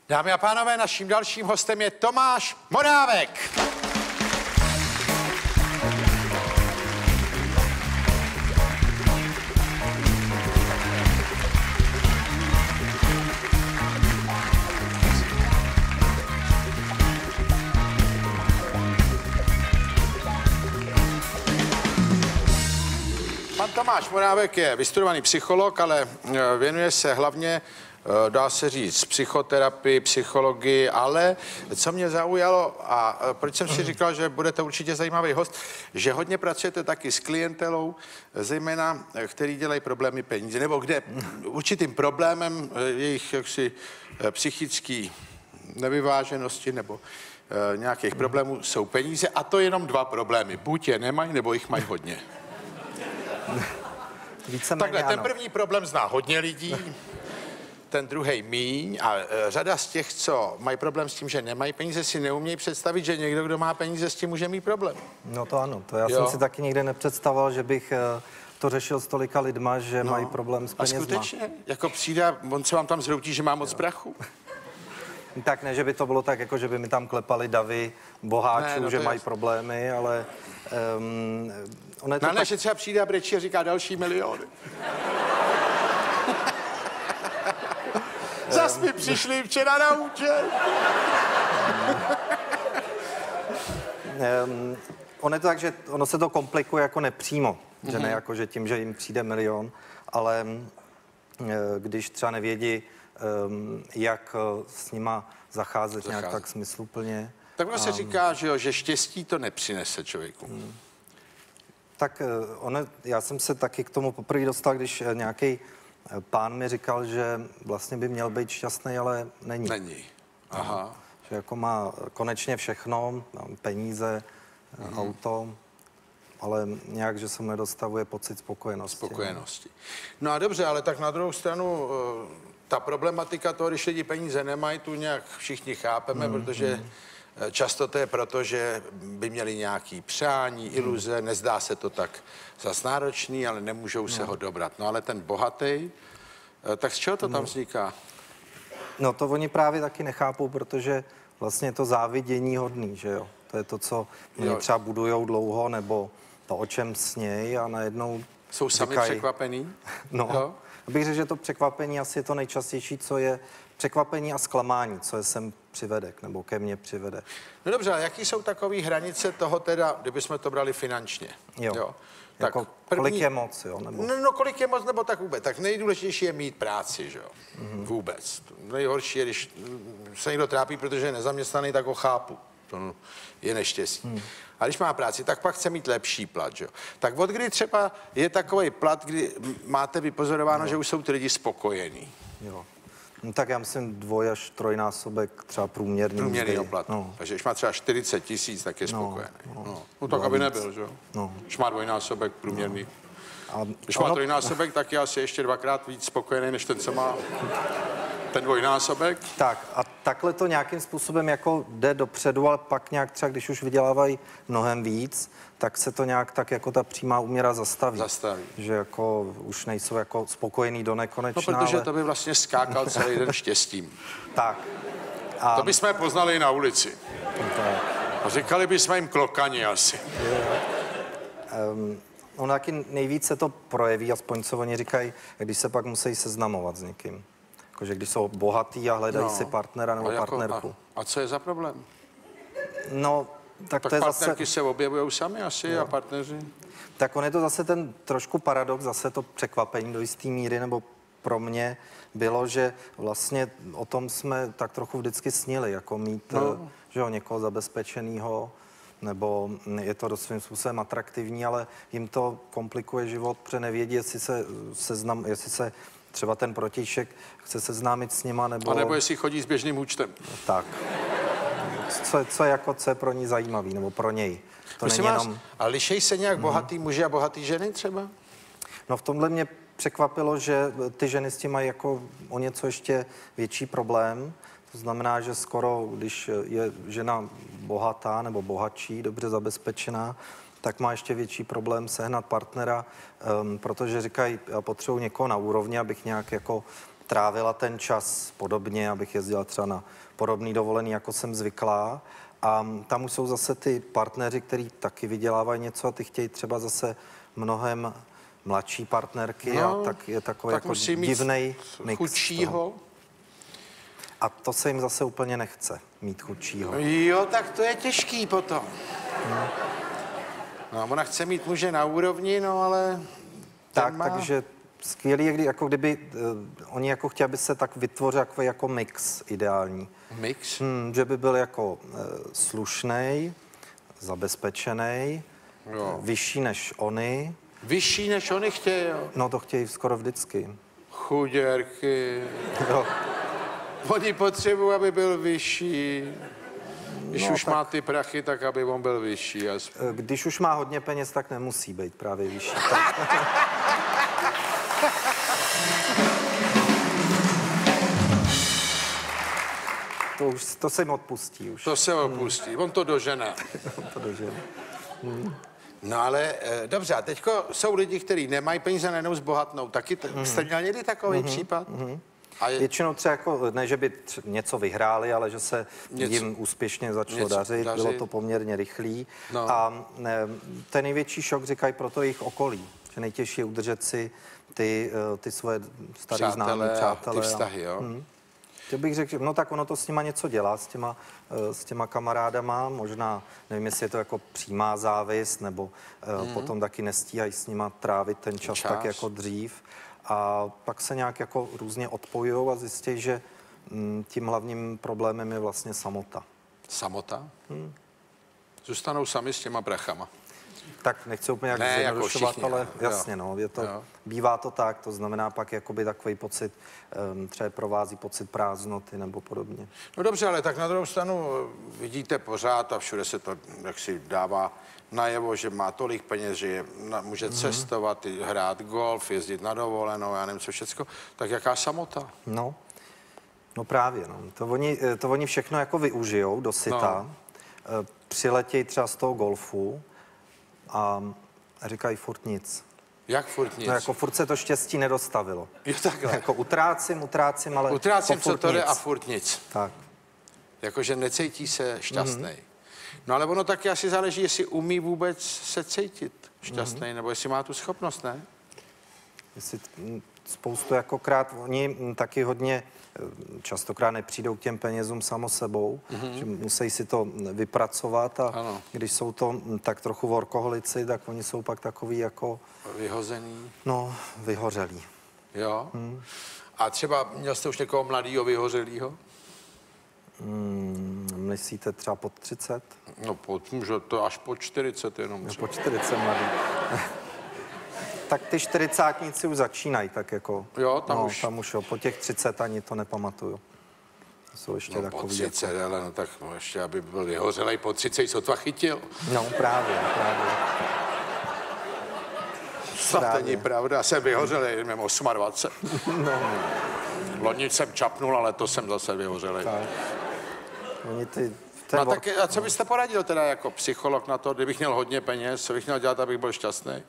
Dámy a pánové, naším dalším hostem je Tomáš Morávek. Pan Tomáš Morávek je vystudovaný psycholog, ale věnuje se hlavně, dá se říct, psychoterapii, psychologii, ale co mě zaujalo a proč jsem si říkal, že budete určitě zajímavý host, že hodně pracujete taky s klientelou, zejména, který dělají problémy peníze, nebo kde určitým problémem jejich jaksi psychický nevyváženosti nebo nějakých problémů jsou peníze, a to jenom dva problémy. Buď je nemají, nebo jich mají hodně. Takhle, ten první problém zná hodně lidí, ten druhý míň a řada z těch, co mají problém s tím, že nemají peníze, si neumějí představit, že někdo, kdo má peníze, s tím může mít problém. No to ano, to já jsem si taky nikdy nepředstavoval, že bych to řešil s tolika lidma, že mají problém s penězma. A skutečně? Jako přijde, on se vám tam zhroutí, že má moc prachu? Tak ne, že by to bylo tak, jako že by mi tam klepali davy boháčů, že mají problémy, ale... Ne, že třeba přijde a brečí a říká další miliony. Zas mi přišli včera na účet. Ono je to tak, že ono se to komplikuje jako nepřímo, že ne jako, že tím, že jim přijde milion, ale když třeba nevědí, jak s nima zacházet nějak tak smysluplně. Tak ono se říká, že štěstí to nepřinese člověku. Tak já jsem se taky k tomu poprvé dostal, když nějaký pán mi říkal, že vlastně by měl být šťastný, ale není. Není. Aha. Že jako má konečně všechno, peníze, auto, ale nějak, že se mu nedostavuje pocit spokojenosti. No a dobře, ale tak na druhou stranu ta problematika toho, když lidi peníze nemají, tu nějak všichni chápeme, protože často to je proto, že by měli nějaký přání, iluze, nezdá se to tak zas náročný, ale nemůžou se ho dobrat. No ale ten bohatý, tak z čeho to tam vzniká? No to oni právě taky nechápou, protože vlastně je to závidění hodný, že jo? To je to, co oni třeba budujou dlouho, nebo to, o čem snějí a najednou jsou sami překvapený? No, abych řekl, že to překvapení asi je to nejčastější, co je překvapení a zklamání, co je sem přivede, nebo ke mně přivede. No dobře, a jaký jsou takové hranice toho teda, kdybychom to brali finančně? Jo. Tak jako kolik je moc, jo? Nebo... No, kolik je moc, nebo tak vůbec. Tak nejdůležitější je mít práci, že jo? Vůbec. Nejhorší je, když se někdo trápí, protože je nezaměstnaný, tak ho chápu. To je neštěstí. A když má práci, tak pak chce mít lepší plat, že jo? Tak od kdy třeba je takový plat, kdy máte vypozorováno, že už jsou ty lidi spokojení? Jo. No tak já myslím 2 až 3násobek třeba průměrný platu. No. Takže když má třeba 40 000, tak je spokojený. No tak aby nebyl, že jo? No. Když má 2násobek průměrný. A když má 3násobek, tak je asi ještě 2krát víc spokojený, než ten, co má ten 2násobek. Tak a takhle to nějakým způsobem jako jde dopředu, ale pak nějak třeba, když už vydělávají mnohem víc, tak se to nějak tak jako ta přímá úměra zastaví. Že jako už nejsou jako spokojení do nekonečna. No, protože to by vlastně skákal celý den štěstím. Tak. A... To bychom je poznali na ulici. Tak. A říkali bychom jim klokani asi. Ono taky nejvíc se to projeví, aspoň co oni říkají, když se pak musí seznamovat s někým. Jakože když jsou bohatý a hledají si partnera nebo partnerku. A co je za problém? No, tak to je partnerky zase... se objevují sami asi a partneři? Tak on je to zase ten trošku paradox, zase to překvapení do jisté míry, nebo pro mě bylo, že vlastně o tom jsme tak trochu vždycky snili, jako mít že jo, někoho zabezpečenýho, nebo je to dost svým způsobem atraktivní, ale jim to komplikuje život, protože nevědí, jestli se třeba ten protějšek chce seznámit s nima, nebo... A nebo jestli chodí s běžným účtem. Tak. Co je pro ní zajímavý, nebo pro něj. To není jenom... A lišej se nějak bohatý muži a bohatý ženy třeba? No v tomhle mě překvapilo, že ty ženy s tím mají jako o něco ještě větší problém. To znamená, že skoro, když je žena bohatá nebo bohatší, dobře zabezpečená, tak má ještě větší problém sehnat partnera, protože říkají, já potřebuji někoho na úrovni, abych nějak jako trávila ten čas podobně, abych jezdila třeba na podobný dovolený, jako jsem zvyklá. A tam už jsou zase ty partneři, kteří taky vydělávají něco a ty chtějí třeba zase mnohem mladší partnerky a tak je takový tak jako musí mít divnej mix. chudšího. A to se jim zase úplně nechce, mít chudšího. Jo, tak to je těžký potom. No, ona chce mít muže na úrovni, no ale... Takže skvělý je, jako kdyby oni jako chtěli, aby se tak vytvořil jako mix ideální. Mix? Že by byl jako slušnej, zabezpečenej, vyšší než oni. Vyšší než oni chtějí, jo? No to chtějí skoro vždycky. Chuděrky. Jo. Oni potřebují, aby byl vyšší. Když už má ty prachy, tak aby on byl vyšší. Když už má hodně peněz, tak nemusí být právě vyšší. To se jim odpustí už. To se odpustí, on to dožene. To dožene. No ale dobře, a teďko jsou lidi, kteří nemají peníze, najednou zbohatnou. Taky jste měl někdy takový případ? Většinou třeba jako, ne, že by něco vyhráli, ale že se jim úspěšně začalo dařit. Bylo to poměrně rychlý. No. A ten největší šok říkají proto jejich okolí. Že nejtěžší je udržet si ty svoje staré známé přátelé. Ty vztahy, jo. To bych řekl, no tak ono to s nima něco dělá, s těma kamarádama, možná, nevím, jestli je to jako přímá závist, nebo potom taky nestíhají s nima trávit ten čas tak jako dřív. A pak se nějak jako různě odpojují a zjistí, že tím hlavním problémem je vlastně samota. Samota? Zůstanou sami s těma brachama. Tak nechci úplně jak zjednodušovat, jako ale jasně, no, bývá to tak, to znamená pak jakoby takový pocit, třeba provází pocit prázdnoty nebo podobně. No dobře, ale tak na druhou stranu vidíte pořád a všude se to jaksi dává najevo, že má tolik peněz, že může cestovat, hrát golf, jezdit na dovolenou, já nevím co všecko, tak jaká samota? No právě, no. To oni všechno jako využijou do syta, přiletějí třeba z toho golfu, a říkají furt nic. Jak furt nic? No jako furt se to štěstí nedostavilo. Jo, takhle. Jako utrácím, ale utrácím, co to jde a furt nic. Tak. Jakože necítí se šťastný. No ale ono taky asi záleží, jestli umí vůbec se cítit šťastný, nebo jestli má tu schopnost, ne? Jestli spoustu jakokrát, oni taky hodně častokrát nepřijdou k těm penězům samo sebou, že musí si to vypracovat a když jsou to tak trochu workoholici, tak oni jsou pak takový jako... Vyhozený. No, vyhořelí. Jo? A třeba měl jste už někoho mladýho vyhořelýho? Myslíte třeba pod 30? No, může to až po 40 jenom. No, po 40 mladý. Tak ty 40átníci už začínají, tak jako... Jo, tam už jo, po těch 30 ani to nepamatuju. To jsou ještě takový... Po 30, jako... ale no tak ještě, aby byl vyhořelej po 30, sotva chytil. No, právě. To není pravda, jsem vyhořelej, mám 28. Loni jsem čapnul, ale to jsem zase vyhořelej. No tak a co byste poradil teda jako psycholog na to, kdybych měl hodně peněz, co bych měl dělat, abych byl šťastný?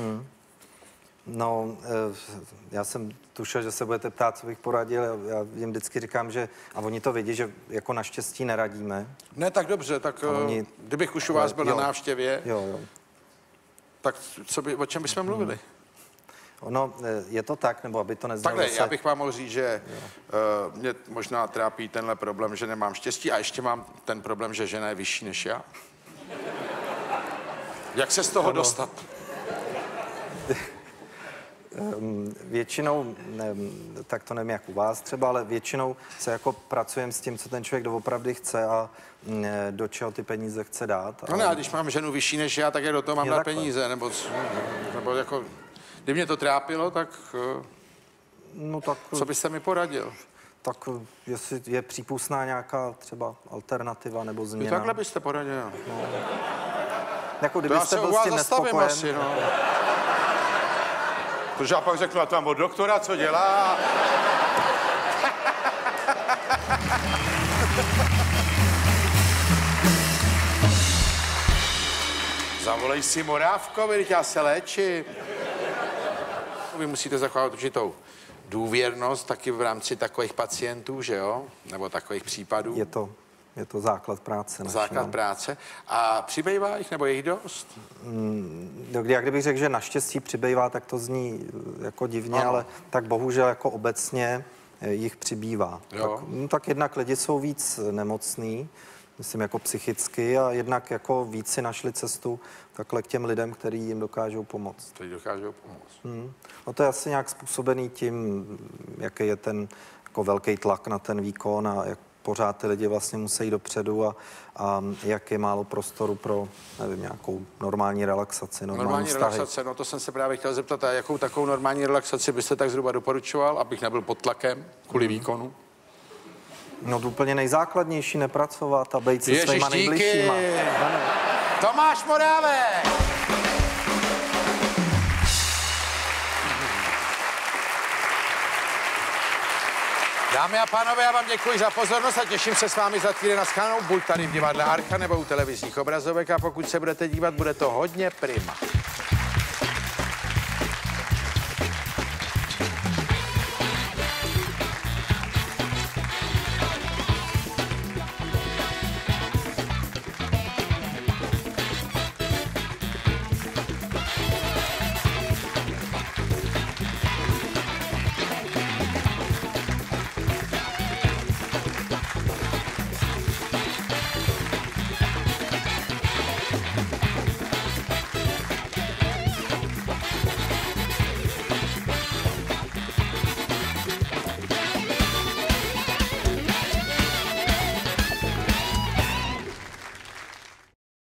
No, já jsem tušil, že se budete ptát, co bych poradil. Já jim vždycky říkám, že, a oni to vědí, že jako naštěstí neradíme. Ne, tak dobře, tak kdybych už u vás byl na návštěvě, tak o čem bychom mluvili? No, je to tak, nebo aby to neznělo takhle, já bych vám mohl říct, že mě možná trápí tenhle problém, že nemám štěstí a ještě mám ten problém, že žena je vyšší než já. Jak se z toho dostat? Většinou, tak to nevím jak u vás třeba, ale většinou se jako pracujeme s tím, co ten člověk doopravdy chce a do čeho ty peníze chce dát. No ne, a když mám ženu vyšší než já, tak jak do toho mám dát peníze, nebo jako, kdyby mě to trápilo, tak, co byste mi poradil? Tak jestli je přípustná nějaká třeba alternativa nebo změna. Takhle byste poradil. No. Jako kdybyste byl s tím nespokojen. Asi, no. Protože já pak řeknu, a tam od doktora, co dělá? Zavolej si Morávkovi, já se léčím. Vy musíte zachovávat určitou důvěrnost taky v rámci takových pacientů, že jo? Nebo takových případů. Je to základ práce. Základ práce. A přibývá jich, nebo je jich dost? Já kdybych řekl, že naštěstí přibývá, tak to zní jako divně, ale tak bohužel jako obecně jich přibývá. Tak jednak lidi jsou víc nemocný, myslím jako psychicky, a jednak jako víc si našli cestu takhle k těm lidem, kteří jim dokážou pomoct. No to je asi nějak způsobený tím, jaký je ten jako velký tlak na ten výkon a jak pořád ty lidi vlastně musí dopředu a jak je málo prostoru pro, nevím, nějakou normální relaxaci, normální relaxace, no to jsem se právě chtěl zeptat, a jakou takovou normální relaxaci byste tak zhruba doporučoval, abych nebyl pod tlakem kvůli výkonu? No úplně nejzákladnější, nepracovat a být se svýma nejbližšíma. Tomáš Morávek! Dámy a pánové, já vám děkuji za pozornost a těším se s vámi za týden na shledanou, buď tady v divadle Archa nebo u televizních obrazovek, a pokud se budete dívat, bude to hodně prima.